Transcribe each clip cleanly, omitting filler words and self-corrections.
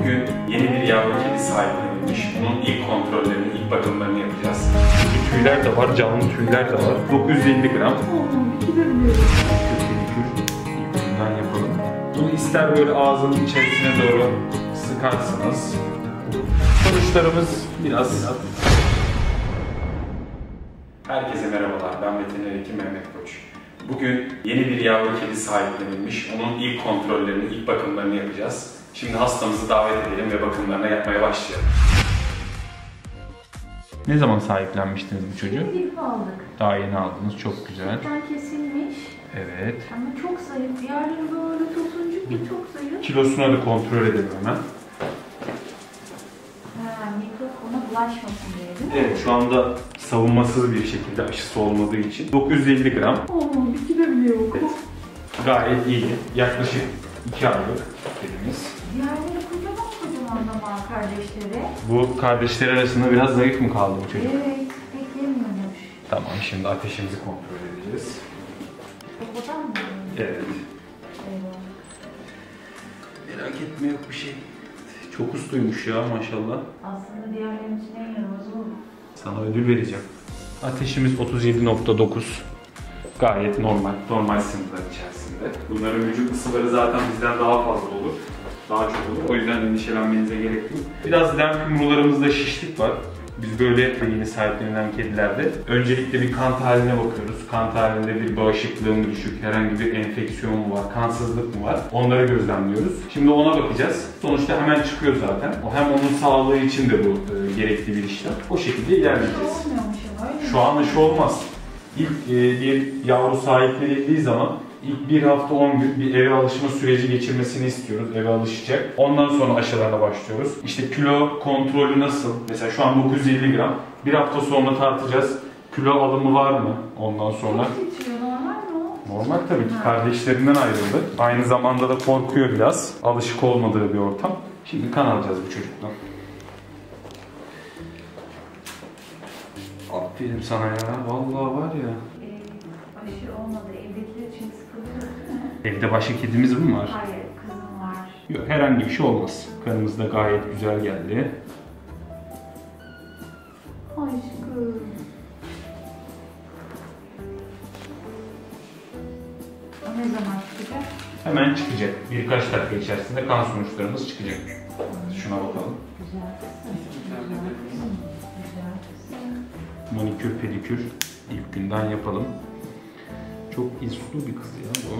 Bugün yeni bir yavru kedi sahiplenilmiş. Bunun ilk kontrollerini, ilk bakımlarını yapacağız. Şimdi tüyler de var, canlı tüyler de var. 950 gram. Bundan yapalım. Bunu ister böyle ağzının içerisine doğru sıkarsınız. Sonuçlarımız biraz. Herkese merhabalar, ben veteriner hekim Mehmet Koç. Bugün yeni bir yavru kedi sahiplenilmiş. Onun ilk kontrollerini, ilk bakımlarını yapacağız. Şimdi hastamızı davet edelim ve bakımlarına yapmaya başlayalım. Ne zaman sahiplenmiştiniz bu çocuğu? Şimdi aldık. Daha yeni aldınız, çok güzel. Sütten kesilmiş. Evet. Ama çok zayıf. Diğerleri böyle tosuncuk ve çok zayıf. Kilosuna da kontrol edelim hemen. Mikrofona bulaşmasın diye değil mi? Evet, şu anda savunmasız bir şekilde aşısı olmadığı için 950 gram. Bir kilo bile yok. Evet. Gayet iyi. Yaklaşık 2 aylık kedimiz. Diğerleri kocaman da var kardeşleri. Bu kardeşler arasında biraz zayıf mı kaldı bu çocuk? Evet, pek yemiyormuş. Tamam, şimdi ateşimizi kontrol edeceğiz. Babadan mı? Evet. Evet. Merak etme, yok bir şey. Çok usluymuş ya maşallah. Aslında diğerlerinin için en yaramazı o. Sana ödül vereceğim. Ateşimiz 37.9. Gayet normal sınırlar içerisinde. Bunların vücut ısıları zaten bizden daha fazla olur. Daha çok olur. O yüzden endişelenmenize gerek yok. Biraz lenf yumrularımızda şişlik var. Biz böyle yeni sahiplenilen kedilerde öncelikle bir kan tahlline bakıyoruz. Kan tahlilinde bir bağışıklığın mı düşük, herhangi bir enfeksiyon mu var, kansızlık mı var? Onları gözlemliyoruz. Şimdi ona bakacağız. Sonuçta hemen çıkıyor zaten. O hem onun sağlığı için de bu gerekli bir işlem. O şekilde ilerleyeceğiz. Şu an aşı olmaz. İlk bir yavru sahiplenildiği zaman ilk 1 hafta 10 gün bir eve alışma süreci geçirmesini istiyoruz. Eve alışacak. Ondan sonra aşılarına başlıyoruz. İşte kilo kontrolü nasıl? Mesela şu an 950 gram. 1 hafta sonra tartacağız. Kilo alımı var mı? Ondan sonra. Normal mi o? Normal tabii ki. Kardeşlerinden ayrıldı. Aynı zamanda da korkuyor biraz. Alışık olmadığı bir ortam. Şimdi kan alacağız bu çocuktan. Aferin sana ya. Vallahi var ya. Aşı olmadı. Evdekiler için sıkıntı yok değil mi? Evde başka kedimiz mi var? Hayır, kızım var. Yok, herhangi bir şey olmaz. Kanımız da gayet güzel geldi. Aşkım. O ne zaman çıkacak? Hemen çıkacak. Birkaç dakika içerisinde kan sonuçlarımız çıkacak. Şuna bakalım. Güzel kızım. Güzel kızım. Güzel kızım. Manikür, pedikür ilk günden yapalım. Çok uslu bir kız ya bu.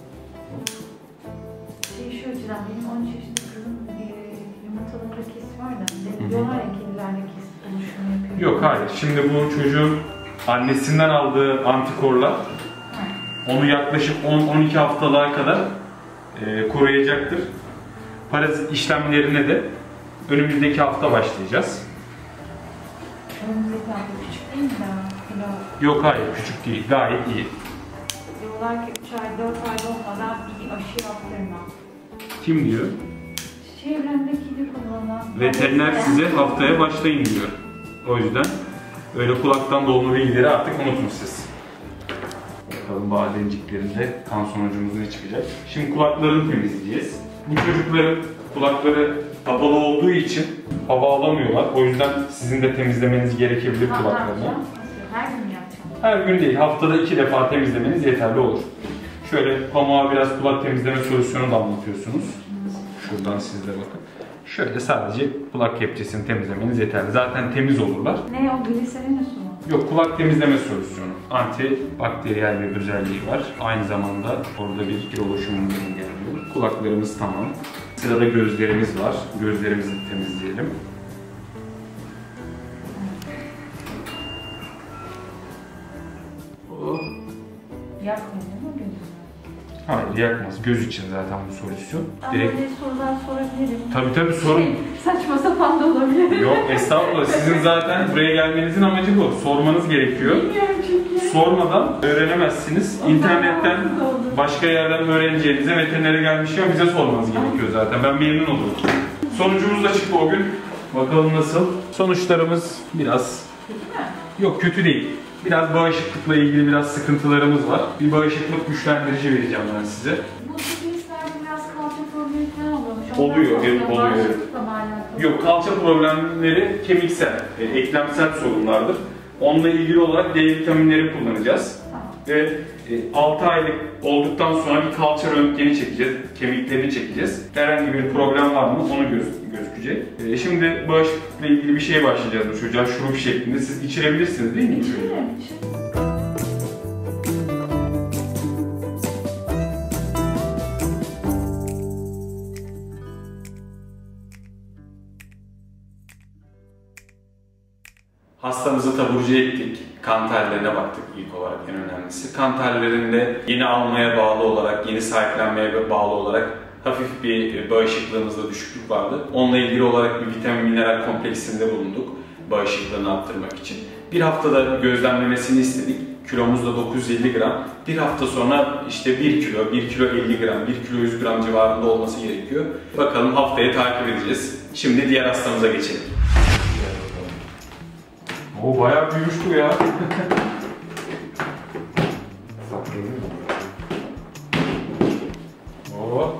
Şu açıdan benim 13 yaşında kızım yumurtalarında kes var da diyorlar ya kedilerle kes oluşumu yapıyor. Yok, hayır. Şimdi bu çocuğun annesinden aldığı antikorlar onu yaklaşık 10-12 haftalığa kadar koruyacaktır. Parazit işlemlerine de önümüzdeki hafta başlayacağız. Önümüzdeki hafta küçük değil mi daha? Yok, hayır, küçük değil. Gayet iyi. Diyorlar ki 3 ay 4 ay olmadan bir aşı yaptırma. Kim diyor? Çevremde kedi kullanan... Veteriner size haftaya başlayın diyor. O yüzden öyle kulaktan dolma bilgileri artık unutun siz. Bakalım bademciklerinde kan sonucumuz ne çıkacak. Şimdi kulaklarını temizleyeceğiz. Bu çocukların kulakları kapalı olduğu için hava alamıyorlar. O yüzden sizin de temizlemeniz gerekebilir kulaklarını. Her gün yapacağım. Her gün değil, haftada 2 defa temizlemeniz yeterli olur. Şöyle pamuğa biraz kulak temizleme solüsyonu damlatıyorsunuz. Şuradan siz de bakın. Şöyle sadece kulak kepçesini temizlemeniz yeterli. Zaten temiz olurlar. Ne o? Gliserin su mu? Yok, kulak temizleme solüsyonu. Antibakteriyel bir özelliği var. Aynı zamanda orada bir kir oluşumunu engelliyor. Kulaklarımız tamam. Sırada gözlerimiz var. Gözlerimizi temizleyelim. Yakmıyor değil mi gözünü? Hayır, yakmaz. Göz için zaten bu solüsyon. Ben Direkt... böyle sorular sorabilirim. Tabii sorun. Saçma sapan da olabilir. Yok, estağfurullah. Sizin zaten buraya gelmenizin amacı bu. Sormanız gerekiyor. Bilmiyorum çünkü. Sormadan öğrenemezsiniz. İnternetten, başka yerden öğreneceğinize veterinere gelmişken bize sormanız gerekiyor zaten. Ben memnun olurum. Sonucumuz da çıktı o gün. Bakalım nasıl? Sonuçlarımız biraz... Kötü mü? Yok, kötü değil. Biraz bağışıklıkla ilgili biraz sıkıntılarımız var. Bir bağışıklık güçlendirici vereceğim ben size. Bu tüketlerde biraz kalça problemi falan oluyormuş. Oluyor, evet, oluyor. Bağışıklıkla mı alakalı? Yok, kalça problemleri kemiksel, eklemsel sorunlardır. Onunla ilgili olarak D vitaminleri kullanacağız. Tamam. Ve 6 aylık olduktan sonra bir kalça röntgeni çekeceğiz, kemiklerini çekeceğiz. Herhangi bir problem var mı onu gözükecek. Şimdi bağışıklıkla ilgili bir şey başlayacağız bu çocuğa şurup şeklinde. Siz içirebilirsiniz değil mi? İçerim. Hastamızı taburcu ettik. Kan tellerine baktık ilk olarak, en önemlisi. Kan tellerinde yeni almaya bağlı olarak, yeni sahiplenmeye bağlı olarak hafif bir bağışıklığımızda düşüklük vardı. Onunla ilgili olarak bir vitamin mineral kompleksinde bulunduk bağışıklığını arttırmak için. Bir haftada gözlemlemesini istedik. Kilomuz da 950 gram. Bir hafta sonra işte 1 kilo, 1 kilo 50 gram, 1 kilo 100 gram civarında olması gerekiyor. Bakalım haftaya takip edeceğiz. Şimdi diğer hastamıza geçelim. O bayağı büyümüş bu ya. Oo.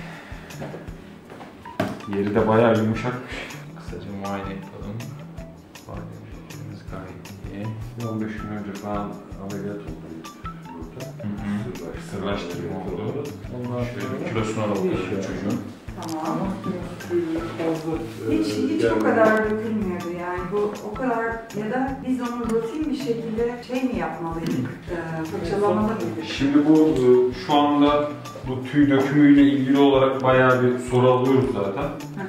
Yeri de bayağı yumuşakmış. Kısaca muayene yapalım. Muayenelerimiz gayet iyi. 15 gün önce falan ameliyat oldu burada. Kısırlaştırma oldu. Ondan Şöyle bir kilosuna da bakalım çocuğun. Tamam. Fazla, Hiç o kadar dökülmüyordu yani bu o kadar ya da biz onu rutin bir şekilde şey mi yapmalıydık, fırçalamalı mıydık? Şimdi bu şu anda bu tüy dökümüyle ilgili olarak bayağı bir soru alıyoruz zaten.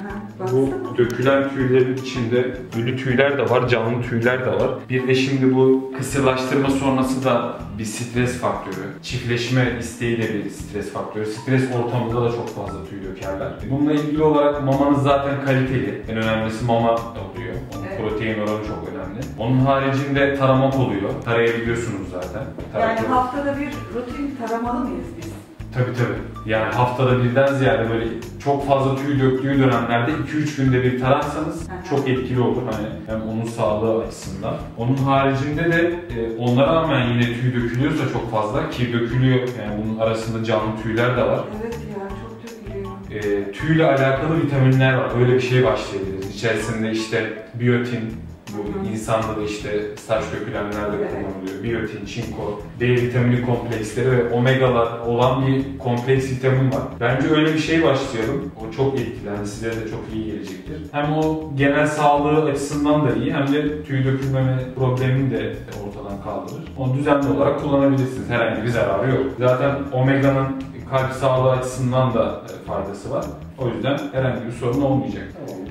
Bu dökülen tüylerin içinde ölü tüyler de var, canlı tüyler de var. Bir de şimdi bu kısırlaştırma sonrası da bir stres faktörü. Çiftleşme isteği de bir stres faktörü. Stres ortamında da çok fazla tüy dökerler. Bununla ilgili olarak mamanız zaten kaliteli. En önemlisi mama oluyor. Onun Evet. protein oranı çok önemli. Onun haricinde taramak oluyor. Tarayabiliyorsunuz zaten. Yani haftada bir rutin taramalı mıyız biz? Tabii. Yani haftada birden ziyade böyle çok fazla tüy döktüğü dönemlerde 2-3 günde bir tararsanız çok etkili olur hani hem onun sağlığı açısından. Onun haricinde de onlara rağmen yine tüy dökülüyorsa çok fazla ki dökülüyor yani bunun arasında canlı tüyler de var. Evet ya çok dökülüyor. Tüyle alakalı vitaminler var. Öyle bir şey başlayabiliriz. İçerisinde işte biyotin, bu insanda da işte saç dökülenlerde kullanılıyor. Biyotin, çinko, D vitamini kompleksleri ve omegalar olan bir kompleks vitamin var. Bence öyle bir şey başlayalım. O çok etkili. Yani size de çok iyi gelecektir. Hem o genel sağlığı açısından da iyi hem de tüy dökülmeme problemini de ortadan kaldırır. Onu düzenli olarak kullanabilirsiniz. Herhangi bir zararı yok. Zaten omeganın kalp sağlığı açısından da faydası var. O yüzden herhangi bir sorun olmayacak.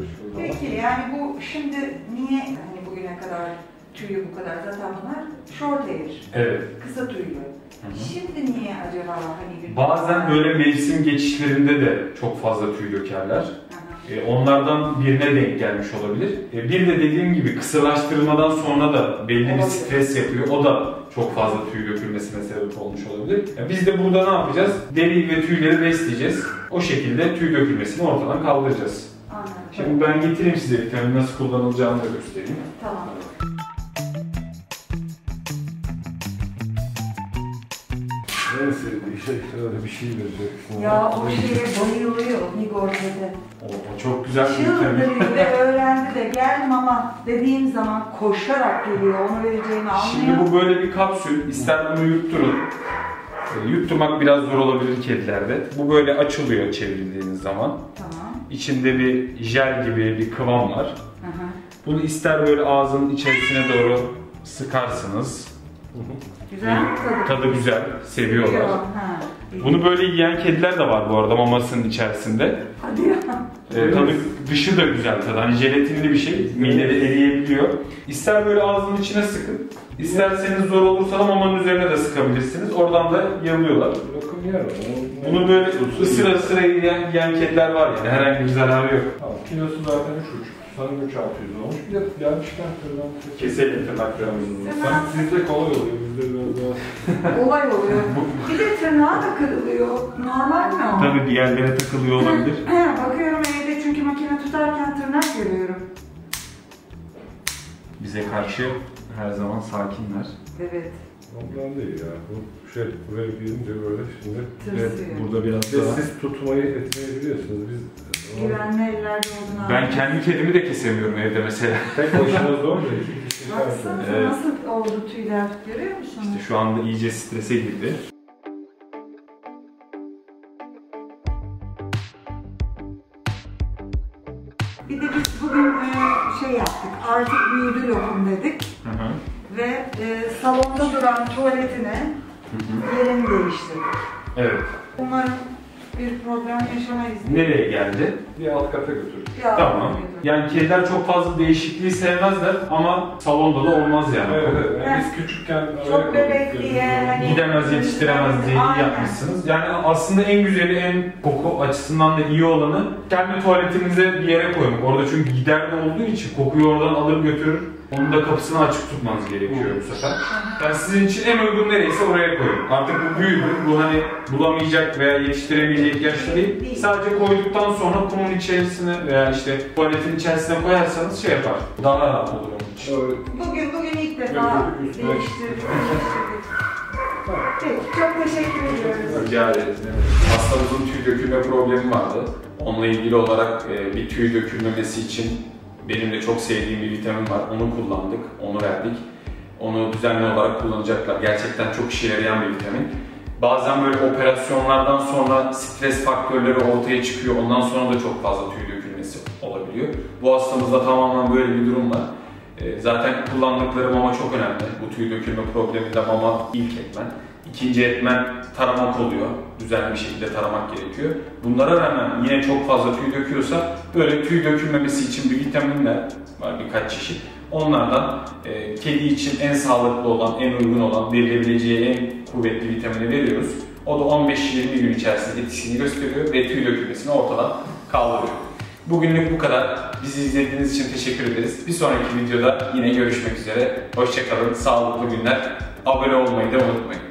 Peki yani bu şimdi niye hani bugüne kadar tüyü bu kadar zaten bunlar short hair, Evet. kısa tüylü. Şimdi niye acaba hani bir... Bazen böyle mevsim geçişlerinde de çok fazla tüy dökerler. Onlardan birine denk gelmiş olabilir. Bir de dediğim gibi kısırlaştırmadan sonra da belli bir stres yapıyor. O da çok fazla tüy dökülmesine sebep olmuş olabilir. Biz de burada ne yapacağız? Deri ve tüyleri besleyeceğiz. O şekilde tüy dökülmesini ortadan kaldıracağız. Anladım. Şimdi ben getireyim size vitamin nasıl kullanılacağını da göstereyim. Tamam. En sevdiği şey öyle bir şey vereceksin. Ya o şeye bayılıyor Nigor'da. O çok güzel bir vitamin. Çıldırıyor ve öğrendi de gel mama dediğim zaman koşarak geliyor, onu vereceğini anlıyor. Şimdi bu böyle bir kapsül. İster bunu yutturun. Yutturmak biraz zor olabilir kedilerde. Bu böyle açılıyor çevrildiğiniz zaman. Tamam. İçinde bir jel gibi bir kıvam var. Hı hı. Bunu ister böyle ağzının içerisine doğru sıkarsınız. Güzel mi tadı? Tadı güzel, seviyorlar. Ha. Bunu böyle yiyen kediler de var bu arada mamasının içerisinde. Hadi ya. Tadı dışı da güzel tadı. Hani jelatinli bir şey. Midede eriyebiliyor. İster böyle ağzının içine sıkın. İsterseniz zor olursa da mamanın üzerine de sıkabilirsiniz. Oradan da yalıyorlar. Bırakın yer var. Bunu böyle ısıra yiyen kediler var yani. Herhangi bir zararı yok. Kilosu zaten 3,5. Sanırım 3.600 olmuş. Bir de gelmişken fırından Keselim tırnaklarımızı. Sanki sizde kolay oluyor. Bizde biraz daha... Olay oluyor. Bir de tırnağı da kırılıyor. Normal mi o? Tabii bir yerlere takılıyor olabilir. Bakıyorum evde çünkü makine tutarken tırnak görüyorum. Bize karşı her zaman sakinler. Evet. Ondan değil ya. Bu şey buraya girince böyle şimdi Evet, Tırsıyor. burada biraz ve daha... siz tutmayı etmeyebiliyorsunuz. Biz Güvenli ellerde olduğunu Ben kendi kedimi de kesemiyorum evde mesela. tek başına zor da iki kişi Baksana Evet. nasıl oldu tüyler, görüyor musun? İşte şu anda iyice strese girdi. Bir de biz bugün şey yaptık, artık büyüdü lokum dedik Hı hı. ve salonda duran tuvaletine yerini değiştirdik. Evet. Umarım bir problem yaşamayız. Nereye geldi? bir alt kata götür. Ya, Tamam. Yani kediler çok fazla değişikliği sevmezler ama salonda da olmaz yani. Evet, evet. Yani Yani biz küçükken çok bebek diye, hani- Gidemez, yetiştiremez diye iyi Aynen. yapmışsınız. Yani aslında en güzeli, en koku açısından da iyi olanı kendi tuvaletinize bir yere koymak. Orada çünkü gider de olduğu için kokuyu oradan alır götürür. Onun da kapısını açık tutmanız gerekiyor bu sefer. Yani sizin için en uygun nereyse oraya koyun. Artık bu büyüdü. Bu hani bulamayacak veya yetiştiremeyecek yaşta değil. Sadece koyduktan sonra kumun içerisine veya işte tuvaletin içerisine koyarsanız şey yapar. Daha rahat olur onun için. Bugün ilk defa Götürdük üstüne. değiştirdik. Peki, çok teşekkür ediyoruz. Rica ederiz. Hastamızın tüy dökülme problemi vardı. Onunla ilgili olarak bir tüy dökülmemesi için benim de çok sevdiğim bir vitamin var. Onu kullandık, onu verdik. Onu düzenli olarak kullanacaklar. Gerçekten çok işe yarayan bir vitamin. Bazen böyle operasyonlardan sonra stres faktörleri ortaya çıkıyor. Ondan sonra da çok fazla tüy dökülmesi olabiliyor. Bu hastamızda tamamen böyle bir durum var. Zaten kullandıkları mama çok önemli. Bu tüy dökülme probleminde mama ilk etmen. İkinci etmen taramak oluyor. Düzenli bir şekilde taramak gerekiyor. Bunlara rağmen yine çok fazla tüy döküyorsa böyle tüy dökülmemesi için bir vitaminler var, birkaç çeşit. Onlardan kedi için en sağlıklı olan, en uygun olan, verilebileceği en kuvvetli vitamini veriyoruz. O da 15-20 gün içerisinde etkisini gösteriyor ve tüy dökülmesini ortadan kaldırıyor. Bugünlük bu kadar. Bizi izlediğiniz için teşekkür ederiz. Bir sonraki videoda yine görüşmek üzere. Hoşça kalın, sağlıklı günler. Abone olmayı da unutmayın.